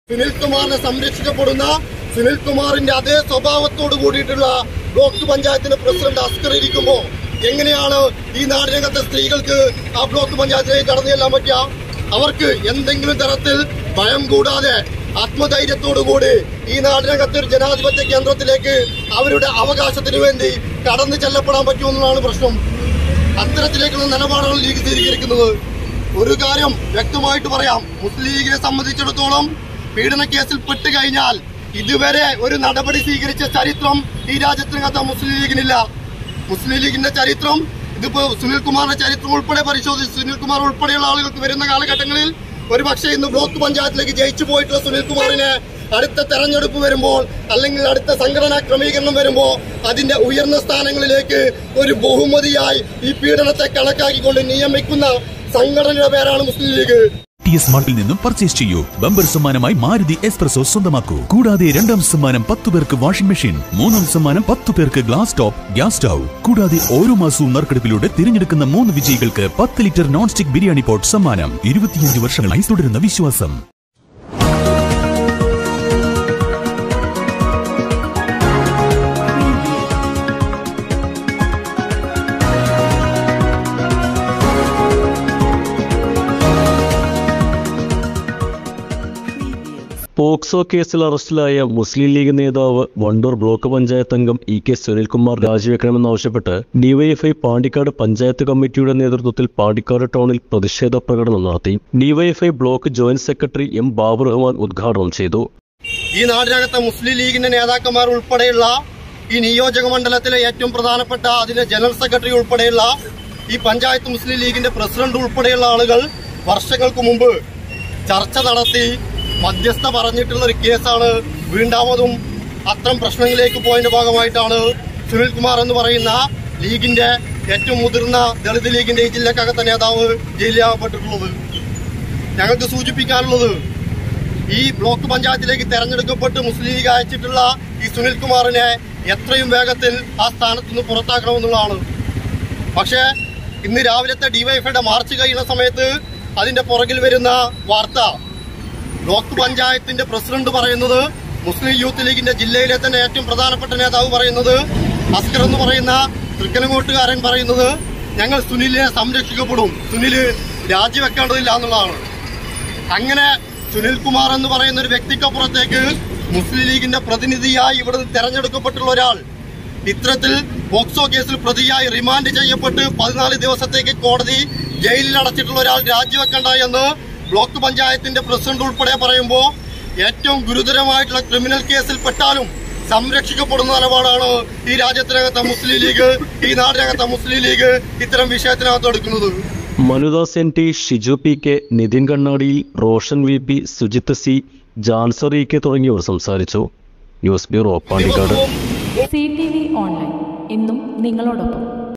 സുനിൽകുമാറിനെ സംരക്ഷിക്കപ്പെടുന്ന സുനിൽകുമാറിന്റെ അതേ സ്വഭാവത്തോട് കൂടിയിട്ടുള്ള ബ്ലോക്ക് പഞ്ചായത്തിന്റെ പ്രസിഡന്റ് അസ്കർ ഇരിക്കുമ്പോൾ എങ്ങനെയാണ് ഈ നാടിനകത്തെ സ്ത്രീകൾക്ക് ആ ബ്ലോക്ക് പഞ്ചായത്തിലേക്ക് കടന്നു ചെല്ലാൻ പറ്റുക? അവർക്ക് എന്തെങ്കിലും തരത്തിൽ ഭയം കൂടാതെ ആത്മധൈര്യത്തോടുകൂടി ഈ നാടിനകത്തെ ഒരു ജനാധിപത്യ കേന്ദ്രത്തിലേക്ക് അവരുടെ അവകാശത്തിന് വേണ്ടി കടന്നു ചെല്ലപ്പെടാൻ പറ്റുമെന്നാണ് പ്രശ്നം. അത്തരത്തിലേക്കുള്ള നിലപാടാണ് ലീഗ് സ്വീകരിക്കുന്നത്. ഒരു കാര്യം വ്യക്തമായിട്ട് പറയാം, മുസ്ലിം ലീഗിനെ സംബന്ധിച്ചിടത്തോളം പീഡന കേസിൽ പെട്ടുകഴിഞ്ഞാൽ ഇതുവരെ ഒരു നടപടി സ്വീകരിച്ച ചരിത്രം ഈ രാജ്യത്തിനകത്ത് മുസ്ലിം ലീഗിനില്ല. മുസ്ലിം ലീഗിന്റെ ചരിത്രം ഇതിപ്പോ സുനിൽകുമാറിന്റെ ചരിത്രം ഉൾപ്പെടെ പരിശോധിച്ച് സുനിൽകുമാർ ഉൾപ്പെടെയുള്ള ആളുകൾക്ക് വരുന്ന കാലഘട്ടങ്ങളിൽ ഒരുപക്ഷെ ഇന്ന് ബ്ലോക്ക് പഞ്ചായത്തിലേക്ക് ജയിച്ചു പോയിട്ടുള്ള സുനിൽകുമാറിനെ അടുത്ത തെരഞ്ഞെടുപ്പ് വരുമ്പോൾ അല്ലെങ്കിൽ അടുത്ത സംഘടനാ ക്രമീകരണം വരുമ്പോൾ അതിന്റെ ഉയർന്ന സ്ഥാനങ്ങളിലേക്ക് ഒരു ബഹുമതിയായി ഈ പീഡനത്തെ കണക്കാക്കിക്കൊണ്ട് നിയമിക്കുന്ന സംഘടനയുടെ പേരാണ് മുസ്ലിം ലീഗ്. മാർട്ടിൽ നിന്നും പർച്ചേസ് ചെയ്യൂ. ബമ്പർ സമ്മാനമായി മാരുതി എക്സ്പ്രസോ സ്വന്തമാക്കൂ. കൂടാതെ 2ാം സമ്മാനം 10 പേർക്ക് വാഷിംഗ് മെഷീൻ, 3ാം സമ്മാനം 10 പേർക്ക് ഗ്ലാസ് ടോപ്പ് ഗ്യാസ് സ്റ്റൗ. കൂടാതെ ഓരോ മാസവും നറുക്കെടുപ്പിലൂടെ തിരഞ്ഞെടുക്കുന്ന 3 വിജയികൾക്ക് 10 litre non stick biryani pot സമ്മാനം. 25 വർഷങ്ങളായി തുടരുന്ന വിശ്വാസം. പോക്സോ കേസിൽ അറസ്റ്റിലായ മുസ്ലിം ലീഗ് നേതാവ് വണ്ടൂർ ബ്ലോക്ക് പഞ്ചായത്ത് അംഗം ഇ.കെ. സുനിൽകുമാർ രാജിവെക്കണമെന്നാവശ്യപ്പെട്ട് ഡിവൈഎഫ്ഐ പാണ്ടിക്കാട് പഞ്ചായത്ത് കമ്മിറ്റിയുടെ നേതൃത്വത്തിൽ പാണ്ടിക്കാട് ടൗണിൽ പ്രതിഷേധ പ്രകടനം നടത്തി. DYFI block joint secretary M Babu Rahman ഉദ്ഘാടനം ചെയ്തു. ഈ നാടിനകത്തെ മുസ്ലിം ലീഗിന്റെ നേതാക്കന്മാർ ഉൾപ്പെടെയുള്ള ഈ നിയോജക മണ്ഡലത്തിലെ ഏറ്റവും പ്രധാനപ്പെട്ട അതിന്റെ ജനറൽ സെക്രട്ടറി ഉൾപ്പെടെയുള്ള ഈ പഞ്ചായത്ത് മുസ്ലിം ലീഗിന്റെ പ്രസിഡന്റ് ഉൾപ്പെടെയുള്ള ആളുകൾ വർഷങ്ങൾക്ക് മുമ്പ് ചർച്ച നടത്തി മധ്യസ്ഥ പറഞ്ഞിട്ടുള്ള ഒരു കേസാണ്. വീണ്ടാമതും അത്തരം പ്രശ്നങ്ങളിലേക്ക് പോയതിന്റെ ഭാഗമായിട്ടാണ് സുനിൽകുമാർ എന്ന് പറയുന്ന ലീഗിന്റെ ഏറ്റവും മുതിർന്ന ദളിത് ലീഗിന്റെ ഈ ജില്ലക്കകത്തെ നേതാവ് ജയിലിലാകപ്പെട്ടിട്ടുള്ളത്. ഞങ്ങൾക്ക് സൂചിപ്പിക്കാനുള്ളത്, ഈ ബ്ലോക്ക് പഞ്ചായത്തിലേക്ക് തെരഞ്ഞെടുക്കപ്പെട്ട് മുസ്ലിം ലീഗ് അയച്ചിട്ടുള്ള ഈ സുനിൽകുമാറിനെ എത്രയും വേഗത്തിൽ ആ സ്ഥാനത്തുനിന്ന് പുറത്താക്കണമെന്നുള്ളതാണ്. പക്ഷേ ഇന്ന് രാവിലത്തെ ഡിവൈഎഫ്ഐയുടെ മാർച്ച് കഴിയുന്ന സമയത്ത് അതിന്റെ പുറകിൽ വരുന്ന വാർത്ത, ബ്ലോക്ക് പഞ്ചായത്തിന്റെ പ്രസിഡന്റ് പറയുന്നത്, മുസ്ലിം യൂത്ത് ലീഗിന്റെ ജില്ലയിലെ തന്നെ ഏറ്റവും പ്രധാനപ്പെട്ട നേതാവ് പറയുന്നത്, അസ്കർ എന്ന് പറയുന്ന തൃക്കനങ്ങോട്ടുകാരൻ പറയുന്നത്, ഞങ്ങൾ സുനിലിനെ സംരക്ഷിക്കപ്പെടും, സുനില് രാജിവെക്കേണ്ടതില്ല എന്നുള്ളതാണ്. അങ്ങനെ സുനിൽകുമാർ എന്ന് പറയുന്ന ഒരു വ്യക്തിക്കപ്പുറത്തേക്ക് മുസ്ലിം ലീഗിന്റെ പ്രതിനിധിയായി ഇവിടെ തെരഞ്ഞെടുക്കപ്പെട്ടുള്ള ഒരാൾ ഇത്തരത്തിൽ പോക്സോ കേസിൽ പ്രതിയായി റിമാൻഡ് ചെയ്യപ്പെട്ട് 14 ദിവസത്തേക്ക് കോടതി ജയിലിൽ അടച്ചിട്ടുള്ള ഒരാൾ രാജിവെക്കണ്ട എന്ന് ബ്ലോക്ക് പഞ്ചായത്തിന്റെ പ്രസിഡന്റ് ഉൾപ്പെടെ പറയുമ്പോൾ ഏറ്റവും ഗുരുതരമായിട്ടുള്ള ക്രിമിനൽ കേസിൽ പെട്ടാലും സംരക്ഷിക്കപ്പെടുന്ന നിലപാടാണ് ഈ രാജ്യത്തിനകത്തെ മുസ്ലിം ലീഗ്, ഈ നാടിനകത്തെ മുസ്ലിം ലീഗ് ഇത്തരം വിഷയത്തിനകത്ത് എടുക്കുന്നത്. Manudas N T, Shiju P K, Nithin Kannadi, Roshan V P, Sujith C, Janser E K തുടങ്ങിയവർ സംസാരിച്ചു. News bureau, Pandikkad. CTV online, എന്നും നിങ്ങളോടൊപ്പം.